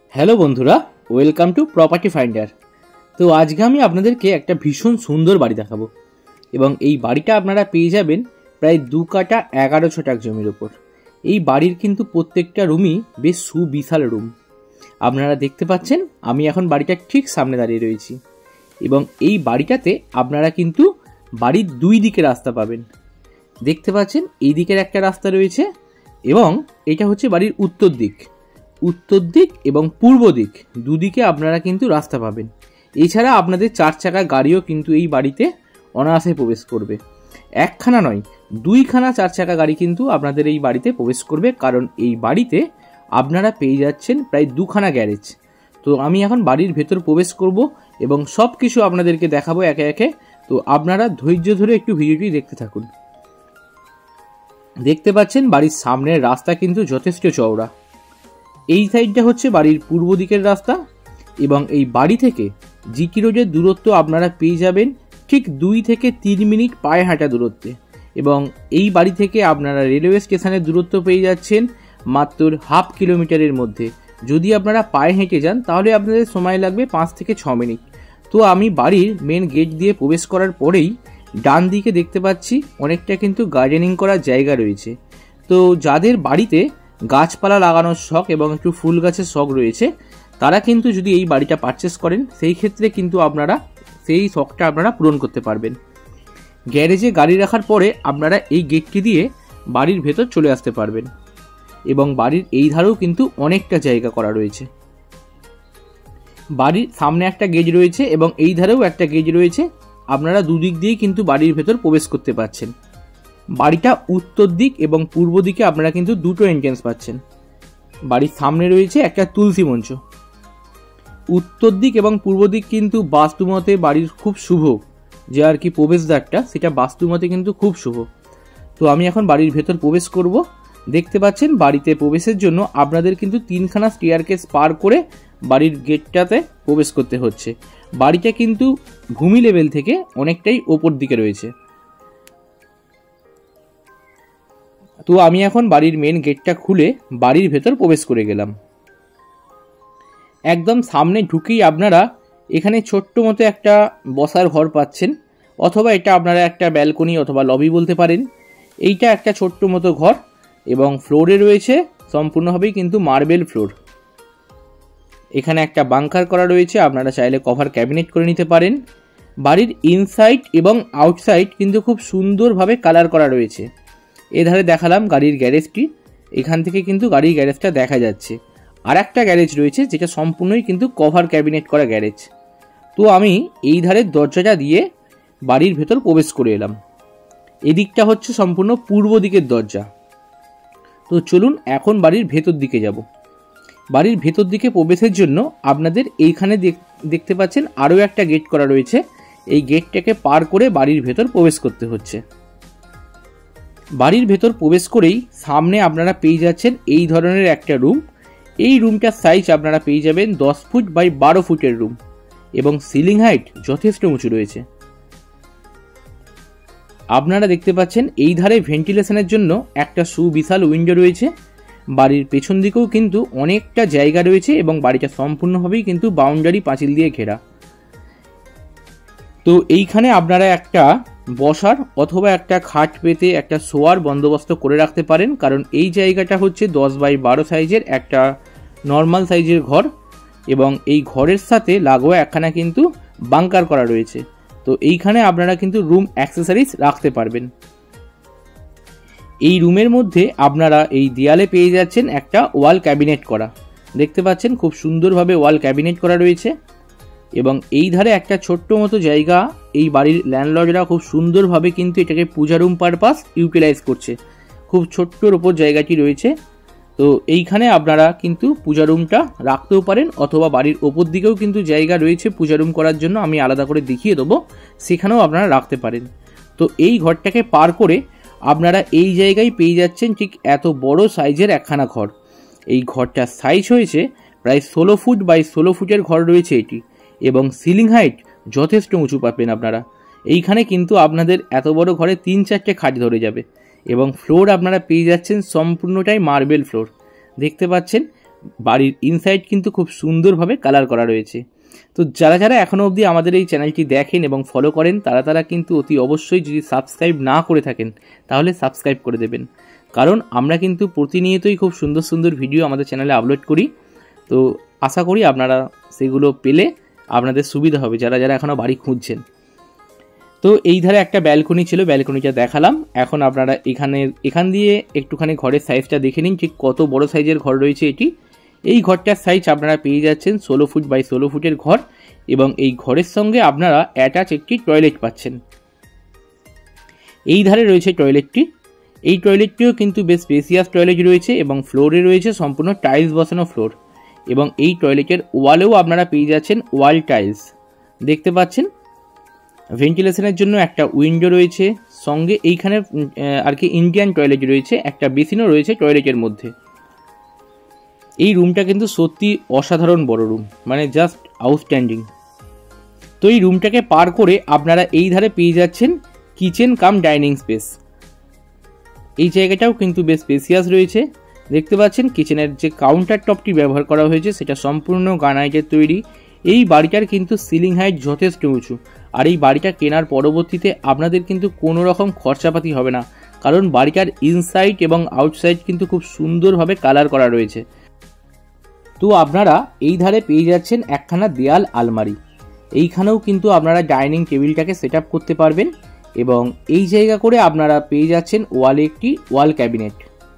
Hello বন্ধুরা, welcome to property finder. তো আজকে আমি আপনাদেরকে একটা ভীষণ সুন্দর বাড়ি দেখাবো এবং এই বাড়িটা আপনারা পেয়ে যাবেন প্রায় 2 কাঠা 11 ছটাক জমির ওপর। এই বাড়ির কিন্তু প্রত্যেকটা রুমই বেশ সুবিশাল রুম। আপনারা দেখতে পাচ্ছেন আমি এখন বাড়িটার ঠিক সামনে দাঁড়িয়ে রয়েছি এবং এই বাড়িটাতে আপনারা কিন্তু বাড়ির দুই দিকে রাস্তা পাবেন। দেখতে পাচ্ছেন এই দিকের একটা রাস্তা রয়েছে এবং এটা হচ্ছে বাড়ির উত্তর দিক এবং পূর্ব দিক, দুদিকে আপনারা কিন্তু রাস্তা পাবেন। এছাড়া আপনাদের 4 চাকা গাড়িও কিন্তু এই বাড়িতে অনায়াসে প্রবেশ করবে। একখানা নয়, 2খানা 4 চাকা গাড়ি কিন্তু আপনাদের এই বাড়িতে প্রবেশ করবে, কারণ এই বাড়িতে আপনারা পেয়ে যাচ্ছেন প্রায় 2খানা গ্যারেজ। তো আমি এখন বাড়ির ভেতর প্রবেশ করব এবং সব কিছু আপনাদেরকে দেখাবো একে একে। তো আপনারা ধৈর্য ধরে একটু ভিডিওটি দেখতে থাকুন। দেখতে পাচ্ছেন বাড়ির সামনের রাস্তা কিন্তু যথেষ্ট চওড়া। এই সাইডটা হচ্ছে বাড়ির পূর্ব দিকের রাস্তা এবং এই বাড়ি থেকে জিটি রোডের দূরত্ব আপনারা পেয়ে যাবেন ঠিক 2 থেকে 3 মিনিট পায়ে হাঁটা দূরত্বে এবং এই বাড়ি থেকে আপনারা রেলওয়ে স্টেশনের দূরত্ব পেয়ে যাচ্ছেন মাত্র 1/2 কিলোমিটারের মধ্যে। যদি আপনারা পায়ে হেঁটে যান তাহলে আপনাদের সময় লাগবে 5 থেকে 6 মিনিট। তো আমি বাড়ির মেন গেট দিয়ে প্রবেশ করার পরেই ডান দিকে দেখতে পাচ্ছি অনেকটা কিন্তু গার্ডেনিং করার জায়গা রয়েছে। তো যাদের বাড়িতে গাছপালা লাগানোর শখ এবং একটু ফুল গাছের শখ রয়েছে তারা কিন্তু যদি এই বাড়িটা পারচেস করেন সেই ক্ষেত্রে কিন্তু আপনারা সেই শখটা আপনারা পূরণ করতে পারবেন। গ্যারেজে গাড়ি রাখার পরে আপনারা এই গেটটি দিয়ে বাড়ির ভেতর চলে আসতে পারবেন এবং বাড়ির এই ধারেও কিন্তু অনেকটা জায়গা করা রয়েছে। বাড়ির সামনে একটা গেট রয়েছে এবং এই ধারেও একটা গেট রয়েছে। আপনারা দুদিক দিয়েই কিন্তু বাড়ির ভেতর প্রবেশ করতে পারছেন। বাড়িটা উত্তর দিক এবং পূর্ব দিকে আপনারা কিন্তু দুটো এন্ট্রেন্স পাচ্ছেন। বাড়ির সামনে রয়েছে একটা তুলসী মঞ্চ। উত্তর দিক এবং পূর্ব দিক কিন্তু বাস্তুমতে বাড়ির খুব শুভ, যে আর কি প্রবেশদ্বারটা সেটা বাস্তুমতে কিন্তু খুব শুভ। তো আমি এখন বাড়ির ভেতর প্রবেশ করব। দেখতে পাচ্ছেন বাড়িতে প্রবেশের জন্য আপনাদের কিন্তু 3খানা স্টেয়ারকেস পার করে বাড়ির গেটটাতে প্রবেশ করতে হচ্ছে। বাড়িটা কিন্তু ভূমি লেভেল থেকে অনেকটাই ওপর দিকে রয়েছে। তো আমি এখন বাড়ির মেন গেটটা খুলে বাড়ির ভেতর প্রবেশ করে গেলাম। একদম সামনে ঢুকেই আপনারা এখানে ছোট্ট মতো একটা বসার ঘর পাচ্ছেন, অথবা এটা আপনারা একটা ব্যালকনি অথবা লবি বলতে পারেন। এইটা একটা ছোট্ট মতো ঘর এবং ফ্লোরে রয়েছে সম্পূর্ণভাবেই কিন্তু মার্বেল ফ্লোর। এখানে একটা বাংকার করা রয়েছে, আপনারা চাইলে কভার ক্যাবিনেট করে নিতে পারেন। বাড়ির ইনসাইড এবং আউটসাইড কিন্তু খুব সুন্দরভাবে কালার করা রয়েছে। এধারে দেখালাম গাড়ির গ্যারেজটি, এখান থেকে কিন্তু গাড়ির গ্যারেজটা দেখা যাচ্ছে। আর একটা গ্যারেজ রয়েছে যেটা সম্পূর্ণই কিন্তু কভার ক্যাবিনেট করা গ্যারেজ। তো আমি এই ধারের দরজাটা দিয়ে বাড়ির ভেতর প্রবেশ করে এলাম। এদিকটা হচ্ছে সম্পূর্ণ পূর্ব দিকের দরজা। তো চলুন এখন বাড়ির ভেতর দিকে যাব। বাড়ির ভেতর দিকে প্রবেশের জন্য আপনাদের এইখানে দেখতে পাচ্ছেন আরও একটা গেট করা রয়েছে। এই গেটটাকে পার করে বাড়ির ভেতর প্রবেশ করতে হচ্ছে। বাড়ির ভেতর প্রবেশ করেই সামনে আপনারা পেয়ে যাচ্ছেন এই ধরনের একটা রুম। এই রুমটার সাইজ আপনারা পেয়ে যাবেন 10 ফুট বাই 12 ফুটের রুম এবং সিলিং হাইট যথেষ্ট উঁচু রয়েছে। আপনারা দেখতে পাচ্ছেন এই ধারে ভেন্টিলেশনের জন্য একটা সুবিশাল উইন্ডো রয়েছে। বাড়ির পেছন দিকেও কিন্তু অনেকটা জায়গা রয়েছে এবং বাড়িটা সম্পূর্ণভাবেই কিন্তু বাউন্ডারি পাঁচিল দিয়ে ঘেরা। তো এইখানে আপনারা একটা বসার অথবা একটা খাট পেতে একটা শোয়ার বন্দোবস্ত করে রাখতে পারেন, কারণ এই জায়গাটা হচ্ছে 10 বাই 12 সাইজের একটা নর্মাল সাইজের ঘর এবং এই ঘরের সাথে লাগোয়া একখানা কিন্তু বাংকার করা রয়েছে। তো এইখানে আপনারা কিন্তু রুম অ্যাক্সেসরিজ রাখতে পারবেন। এই রুমের মধ্যে আপনারা এই দেয়ালে পেয়ে যাচ্ছেন একটা ওয়াল ক্যাবিনেট করা। দেখতে পাচ্ছেন খুব সুন্দরভাবে ওয়াল ক্যাবিনেট করা রয়েছে এবং এই ধারে একটা ছোট্ট মতো জায়গা এই বাড়ির ল্যান্ডলর্ডরা খুব সুন্দরভাবে কিন্তু এটাকে পূজা রুম পারপাস ইউটিলাইজ করছে। খুব ছোট্টর ওপর জায়গাটি রয়েছে। তো এইখানে আপনারা কিন্তু পূজা রুমটা রাখতেও পারেন অথবা বাড়ির ওপর দিকেও কিন্তু জায়গা রয়েছে পূজা রুম করার জন্য, আমি আলাদা করে দেখিয়ে দেবো, সেখানেও আপনারা রাখতে পারেন। তো এই ঘরটাকে পার করে আপনারা এই জায়গায় পেয়ে যাচ্ছেন ঠিক এত বড় সাইজের একখানা ঘর। এই ঘরটার সাইজ হয়েছে প্রায় 16 ফুট বাই 16 ফুটের ঘর রয়েছে এটি এবং সিলিং হাইট যথেষ্ট উঁচু পাবেন আপনারা। এইখানে কিন্তু আপনাদের এত বড় ঘরে 3-4টে খাট ধরে যাবে এবং ফ্লোর আপনারা পেয়ে যাচ্ছেন সম্পূর্ণটাই মার্বেল ফ্লোর। দেখতে পাচ্ছেন বাড়ির ইনসাইড কিন্তু খুব সুন্দরভাবে কালার করা রয়েছে। তো যারা যারা এখনও অবধি আমাদের এই চ্যানেলটি দেখেন এবং ফলো করেন তারা কিন্তু অতি অবশ্যই, যদি সাবস্ক্রাইব না করে থাকেন তাহলে সাবস্ক্রাইব করে দেবেন, কারণ আমরা কিন্তু প্রতিনিয়তই খুব সুন্দর সুন্দর ভিডিও আমাদের চ্যানেলে আপলোড করি। তো আশা করি আপনারা সেগুলো পেলে আপনাদের সুবিধা হবে, যারা যারা এখনও বাড়ি খুঁজছেন। তো এই ধারে একটা ব্যালকনি ছিল, ব্যালকনিটা দেখালাম। এখন আপনারা এখান দিয়ে একটুখানি ঘরের সাইজটা দেখে নিন, ঠিক কত বড় সাইজের ঘর রয়েছে এটি। এই ঘরটার সাইজ আপনারা পেয়ে যাচ্ছেন 16 ফুট বাই 16 ফুটের ঘর, এবং এই ঘরের সঙ্গে আপনারা অ্যাটাচ একটি টয়লেট পাচ্ছেন। এই ধারে রয়েছে টয়লেটটি। এই টয়লেটটিও কিন্তু বেশ স্পেসিয়াস টয়লেট রয়েছে এবং ফ্লোরে রয়েছে সম্পূর্ণ টাইলস বসানো ফ্লোর, এবং এই টয়লেটের ওয়ালেও আপনারা পেয়ে যাচ্ছেন ওয়াল টাইলস। দেখতে পাচ্ছেন ভেন্টিলেশনের জন্য একটা উইন্ডো রয়েছে, সঙ্গে এইখানে আর কি ইন্ডিয়ান টয়লেট রয়েছে, একটা বেসিনও রয়েছে টয়লেটের মধ্যে। এই রুমটা কিন্তু সত্যি অসাধারণ বড় রুম, মানে জাস্ট আউটস্ট্যান্ডিং। তো এই রুমটাকে পার করে আপনারা এই ধারে পেয়ে যাচ্ছেন কিচেন কাম ডাইনিং স্পেস। এই জায়গাটাও কিন্তু বেশ স্পেসিয়াস রয়েছে। দেখতে পাচ্ছেন কিচেনের যে কাউন্টার টপটি ব্যবহার করা হয়েছে সেটা সম্পূর্ণ গ্রানাইটের তৈরি। এই বাড়িটার কিন্তু সিলিং হাইট যথেষ্ট উঁচু, আর এই বাড়িটা কেনার পরবর্তীতে আপনাদের কিন্তু কোনো রকম খরচাপাতি হবে না, কারণ বাড়িটার ইনসাইড এবং আউটসাইড কিন্তু খুব সুন্দরভাবে কালার করা রয়েছে। তো আপনারা এই ধারে পেয়ে যাচ্ছেন একখানা দেয়াল আলমারি। এইখানেও কিন্তু আপনারা ডাইনিং টেবিলটাকে সেট আপ করতে পারবেন, এবং এই জায়গা করে আপনারা পেয়ে যাচ্ছেন ওয়ালে একটি ওয়াল ক্যাবিনেট।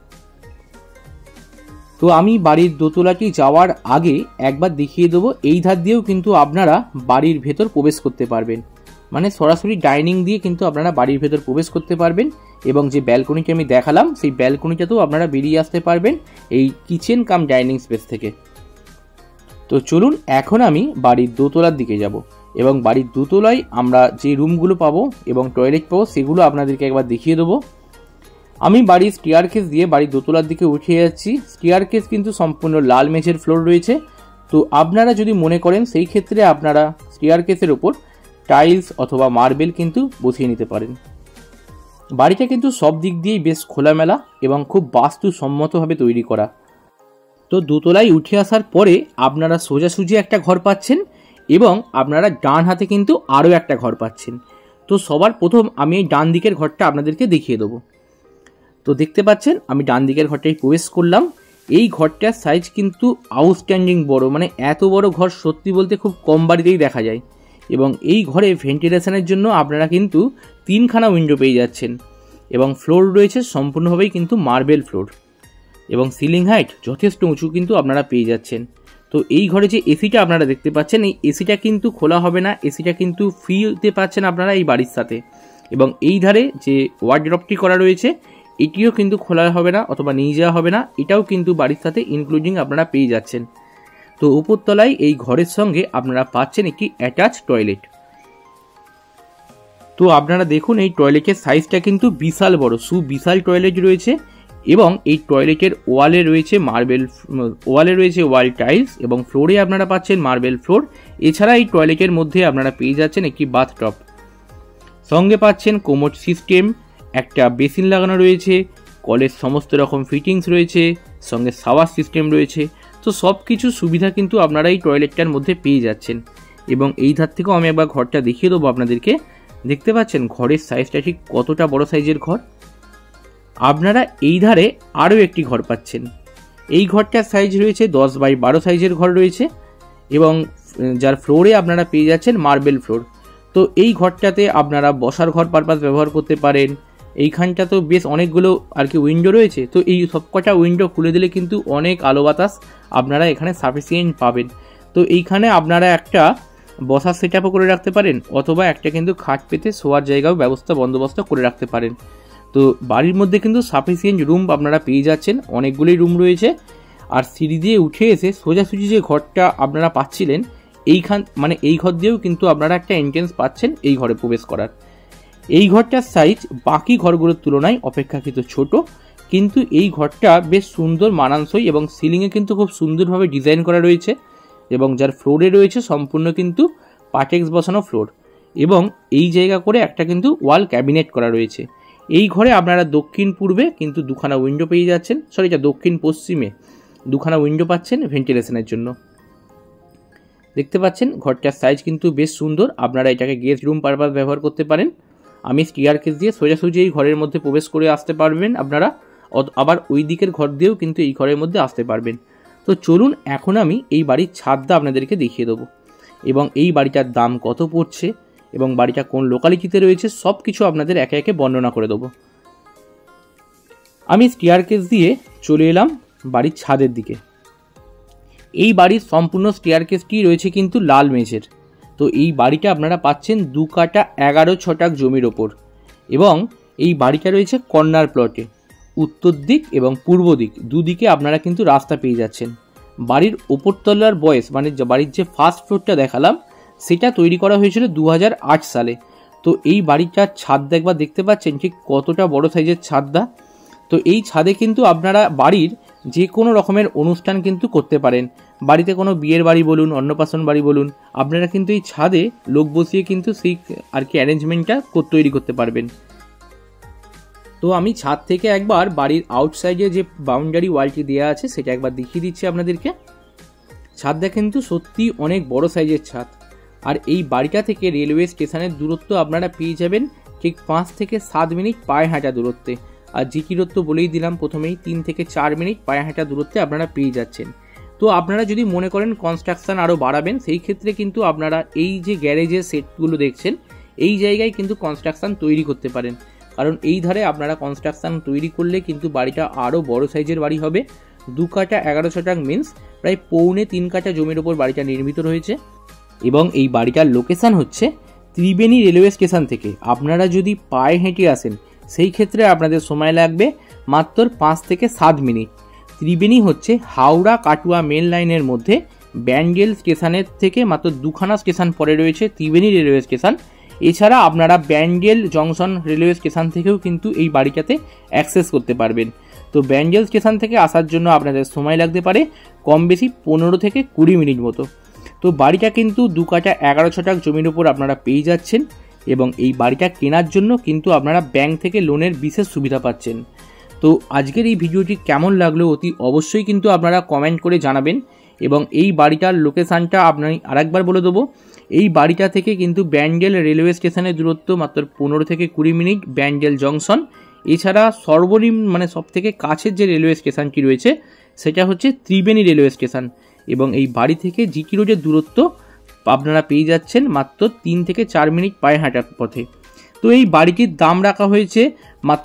তো আমি বাড়ির দোতলাটি যাওয়ার আগে একবার দেখিয়ে দেবো, এই ধার দিয়েও কিন্তু আপনারা বাড়ির ভেতর প্রবেশ করতে পারবেন, মানে সরাসরি ডাইনিং দিয়ে কিন্তু আপনারা বাড়ির ভেতর প্রবেশ করতে পারবেন, এবং যে ব্যালকনিটি আমি দেখালাম সেই ব্যালকনিটাতেও আপনারা বেরিয়ে আসতে পারবেন এই কিচেন কাম ডাইনিং স্পেস থেকে। তো চলুন এখন আমি বাড়ির দোতলার দিকে যাব, এবং বাড়ির দোতলায় আমরা যে রুমগুলো পাবো এবং টয়লেট পাবো সেগুলো আপনাদেরকে একবার দেখিয়ে দেবো। আমি বাড়ির স্টিয়ারকেস দিয়ে বাড়ির দোতলার দিকে উঠে যাচ্ছি। স্টিয়ারকেস কিন্তু সম্পূর্ণ লাল মেঝের ফ্লোর রয়েছে। তো আপনারা যদি মনে করেন সেই ক্ষেত্রে আপনারা স্টিয়ারকেসের ওপর টাইলস অথবা মার্বেল কিন্তু বসিয়ে নিতে পারেন। বাড়িটা কিন্তু সব দিক দিয়েই বেশ খোলামেলা এবং খুব বাস্তুসম্মতভাবে তৈরি করা। তো দোতলায় উঠে আসার পরে আপনারা সোজাসুজি একটা ঘর পাচ্ছেন, এবং আপনারা ডান হাতে কিন্তু আরও একটা ঘর পাচ্ছেন। তো সবার প্রথম আমি এই ডান দিকের ঘরটা আপনাদেরকে দেখিয়ে দেবো। তো দেখতে পাচ্ছেন আমি ডান দিকের ঘরটাই প্রবেশ করলাম। এই ঘরটার সাইজ কিন্তু আউটস্ট্যান্ডিং বড়, মানে এত বড় ঘর সত্যি বলতে খুব কম বাড়িতেই দেখা যায়। এবং এই ঘরে ভেন্টিলেশনের জন্য আপনারা কিন্তু 3খানা উইন্ডো পেয়ে যাচ্ছেন, এবং ফ্লোর রয়েছে সম্পূর্ণভাবেই কিন্তু মার্বেল ফ্লোর, এবং সিলিং হাইট যথেষ্ট উঁচু কিন্তু আপনারা পেয়ে যাচ্ছেন। তো এই ঘরে যে এসিটা আপনারা দেখতে পাচ্ছেন, এই এসিটা কিন্তু খোলা হবে না, এসিটা কিন্তু ফ্রিতে পাচ্ছেন আপনারা এই বাড়ির সাথে। এবং এই ধারে যে ওয়ার্ডরোবটি করা রয়েছে এটিও কিন্তু খোলা হবে না অথবা নিয়ে যাওয়া হবে না, এটাও কিন্তু বাড়ির সাথে ইনক্লুডিং আপনারা পেয়ে যাচ্ছেন। তো উপরতলায় এই ঘরের সঙ্গে আপনারা পাচ্ছেন একটি অ্যাটাচ টয়লেট। তো আপনারা দেখুন এই টয়লেটের সাইজটা কিন্তু বিশাল বড়, সুবিশাল টয়লেট রয়েছে, এবং এই টয়লেটের ওয়ালে রয়েছে ওয়াল টাইলস, এবং ফ্লোরে আপনারা পাচ্ছেন মার্বেল ফ্লোর। এছাড়া এই টয়লেটের মধ্যে আপনারা পেয়ে যাচ্ছেন একটি বাথটব, সঙ্গে পাচ্ছেন কোমোড সিস্টেম, একটা বেসিন লাগানো রয়েছে, কলের সমস্ত রকম ফিটিংস রয়েছে, সঙ্গে শাওয়ার সিস্টেম রয়েছে। তো সব কিছু সুবিধা কিন্তু আপনারা এই টয়লেটটার মধ্যে পেয়ে যাচ্ছেন। এবং এই ধার থেকেও আমি একবার ঘরটা দেখিয়ে দেবো আপনাদেরকে। দেখতে পাচ্ছেন ঘরের সাইজটা ঠিক কতটা বড় সাইজের ঘর। আপনারা এই ধারে আরও একটি ঘর পাচ্ছেন। এই ঘরটার সাইজ রয়েছে 10 বাই 12 সাইজের ঘর রয়েছে, এবং যার ফ্লোরে আপনারা পেয়ে যাচ্ছেন মার্বেল ফ্লোর। তো এই ঘরটাতে আপনারা বসার ঘর পারপাস ব্যবহার করতে পারেন। এইখানটা তো বেশ অনেকগুলো আর কি উইন্ডো রয়েছে, তো এই সবকটা উইন্ডো খুলে দিলে কিন্তু অনেক আলো বাতাস আপনারা এখানে সাফিসিয়েন্ট পাবেন। তো এইখানে আপনারা একটা বসার সেট আপও করে রাখতে পারেন, অথবা একটা কিন্তু খাট পেতে শোয়ার জায়গাও বন্দোবস্ত করে রাখতে পারেন। তো বাড়ির মধ্যে কিন্তু সাফিসিয়েন্ট রুম আপনারা পেয়ে যাচ্ছেন, অনেকগুলোই রুম রয়েছে। আর সিঁড়ি দিয়ে উঠে এসে সোজাসুজি যে ঘরটা আপনারা পাচ্ছিলেন এই ঘর দিয়েও কিন্তু আপনারা একটা এন্ট্রেন্স পাচ্ছেন এই ঘরে প্রবেশ করার। এই ঘরটার সাইজ বাকি ঘরগুলোর তুলনায় অপেক্ষাকৃত ছোট, কিন্তু এই ঘরটা বেশ সুন্দর মানানসই, এবং সিলিংয়ে কিন্তু খুব সুন্দরভাবে ডিজাইন করা রয়েছে, এবং যার ফ্লোরে রয়েছে সম্পূর্ণ কিন্তু পাটেক্স বসানো ফ্লোর, এবং এই জায়গা করে একটা কিন্তু ওয়াল ক্যাবিনেট করা রয়েছে। এই ঘরে আপনারা দক্ষিণ পূর্বে কিন্তু 2খানা উইন্ডো পেয়ে যাচ্ছেন, এটা দক্ষিণ পশ্চিমে দুখানা উইন্ডো পাচ্ছেন ভেন্টিলেশনের জন্য। দেখতে পাচ্ছেন ঘরটার সাইজ কিন্তু বেশ সুন্দর, আপনারা এটাকে গেস্ট রুম পারপাস ব্যবহার করতে পারেন। আমি স্টিয়ারকেস দিয়ে সোজাসুজি এই ঘরের মধ্যে প্রবেশ করে আসতে পারবেন আপনারা, আবার ওই দিকের ঘর দিয়েও কিন্তু এই ঘরের মধ্যে আসতে পারবেন। তো চলুন এখন আমি এই বাড়ির ছাদটা আপনাদেরকে দেখিয়ে দেবো এবং এই বাড়িটার দাম কত পড়ছে এবং বাড়িটা কোন লোকালিটিতে রয়েছে সব কিছু আপনাদের একে একে বর্ণনা করে দেবো। আমি স্টিয়ারকেস দিয়ে চলে এলাম বাড়ির ছাদের দিকে। এই বাড়ির সম্পূর্ণ স্টিয়ারকেসটি রয়েছে কিন্তু লাল মেঝের। তো এই বাড়িটা আপনারা পাচ্ছেন 2 কাঠা 11 ছটাক জমির ওপর এবং এই বাড়িটা রয়েছে কর্নার প্লটে। উত্তর দিক এবং পূর্ব দিক দুদিকে আপনারা কিন্তু রাস্তা পেয়ে যাচ্ছেন। বাড়ির ওপরতলার বয়স মানে বাড়ির যে ফার্স্ট ফ্লোরটা দেখালাম সেটা তৈরি করা হয়েছিল 2008 সালে। তো এই বাড়িটার ছাদটা একবার দেখতে পাচ্ছেন ঠিক কতটা বড় সাইজের ছাদটা। তো এই ছাদে কিন্তু আপনারা বাড়ির যে কোনো রকমের অনুষ্ঠান কিন্তু করতে পারেন। বাড়িতে কোনো বিয়ের বাড়ি বলুন, অন্নপ্রাশন বাড়ি বলুন, আপনারা কিন্তু এই ছাদে লোক বসিয়ে কিন্তু সেই আর কি অ্যারেঞ্জমেন্টটা তৈরি করতে পারবেন। তো আমি ছাদ থেকে একবার বাড়ির আউটসাইডে যে বাউন্ডারি ওয়ালটি দেওয়া আছে সেটা একবার দেখিয়ে দিচ্ছি আপনাদেরকে। ছাদটা কিন্তু সত্যি অনেক বড় সাইজের ছাদ। আর এই বাড়িটা থেকে রেলওয়ে স্টেশনের দূরত্ব আপনারা পেয়ে যাবেন ঠিক 5 থেকে 7 মিনিট পায়ে হাঁটা দূরত্বে। আর জিকি দূরত্ব বলেই দিলাম প্রথমেই, 3 থেকে 4 মিনিট পায়ে হাঁটা দূরত্বে আপনারা পেয়ে যাচ্ছেন। তো আপনারা যদি মনে করেন কনস্ট্রাকশন আরও বাড়াবেন সেই ক্ষেত্রে কিন্তু আপনারা এই যে গ্যারেজের সেটগুলো দেখছেন এই জায়গায় কিন্তু কনস্ট্রাকশন তৈরি করতে পারেন, কারণ এই ধারে আপনারা কনস্ট্রাকশন তৈরি করলে কিন্তু বাড়িটা আরও বড় সাইজের বাড়ি হবে। 2 কাঠা 11 ছটাক মিন্স প্রায় 3.25 কাঠা জমির ওপর বাড়িটা নির্মিত রয়েছে এবং এই বাড়িটার লোকেশান হচ্ছে ত্রিবেণী রেলওয়ে স্টেশন থেকে। আপনারা যদি পায়ে হেঁটে আসেন সেই ক্ষেত্রে আপনাদের সময় লাগবে মাত্র 5 থেকে 7 মিনিট। ত্রিবেণী হচ্ছে হাওড়া কাটুয়া মেন লাইনের মধ্যে ব্যান্ডেল স্টেশনের থেকে মাত্র 2খানা স্টেশন পরে রয়েছে ত্রিবেণী রেলওয়ে স্টেশন। এছাড়া আপনারা ব্যান্ডেল জংশন রেলওয়ে স্টেশন থেকেও কিন্তু এই বাড়িটাতে অ্যাক্সেস করতে পারবেন। তো ব্যান্ডেল স্টেশন থেকে আসার জন্য আপনাদের সময় লাগতে পারে কম বেশি 15 থেকে 20 মিনিট মতো। তো বাড়িটা কিন্তু 2 কাঠা 11 ছটাক জমির উপর আপনারা পেয়ে যাচ্ছেন এবং এই বাড়িটা কেনার জন্য কিন্তু আপনারা ব্যাংক থেকে লোনের বিশেষ সুবিধা পাচ্ছেন। তো আজকের এই ভিডিওটি কেমন লাগলো অতি অবশ্যই কিন্তু আপনারা কমেন্ট করে জানাবেন এবং এই বাড়িটার লোকেশানটা আপনার আরেকবার বলে দেবো। এই বাড়িটা থেকে কিন্তু ব্যান্ডেল রেলওয়ে স্টেশনের দূরত্ব মাত্র 15 থেকে 20 মিনিট ব্যান্ডেল জংশন। এছাড়া সর্বনিম্ন মানে সবথেকে কাছের যে রেলওয়ে স্টেশনটি রয়েছে সেটা হচ্ছে ত্রিবেণী রেলওয়ে স্টেশন এবং এই বাড়ি থেকে জিটি রোডের দূরত্ব আপনারা পেয়ে যাচ্ছেন মাত্র 3 থেকে 4 মিনিট পায়ে হাঁটার পথে। তো এই বাড়িটির দাম রাখা হয়েছে মাত্র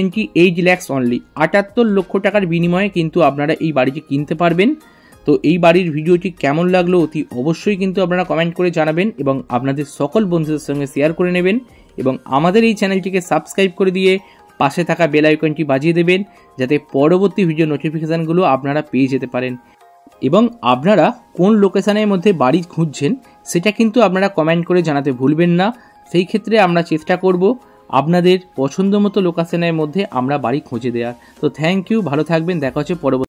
78 lakhs অনলি। 78 লক্ষ টাকার বিনিময়ে কিন্তু আপনারা এই বাড়িটি কিনতে পারবেন। তো এই বাড়ির ভিডিওটি কেমন লাগলো অতি অবশ্যই কিন্তু আপনারা কমেন্ট করে জানাবেন এবং আপনাদের সকল বন্ধুদের সঙ্গে শেয়ার করে নেবেন এবং আমাদের এই চ্যানেলটিকে সাবস্ক্রাইব করে দিয়ে পাশে থাকা বেল আইকনটি বাজিয়ে দেবেন যাতে পরবর্তী ভিডিও নোটিফিকেশানগুলো আপনারা পেয়ে যেতে পারেন। এবং আপনারা কোন লোকেশানের মধ্যে বাড়ি খুঁজছেন সেটা কিন্তু আপনারা কমেন্ট করে জানাতে ভুলবেন না। সেই ক্ষেত্রে আমরা চেষ্টা করব আপনাদের পছন্দ মতো লোকেশানের মধ্যে আমরা বাড়ি খুঁজে দেওয়ার। তো থ্যাংক ইউ, ভালো থাকবেন, দেখা হচ্ছে পরবর্তী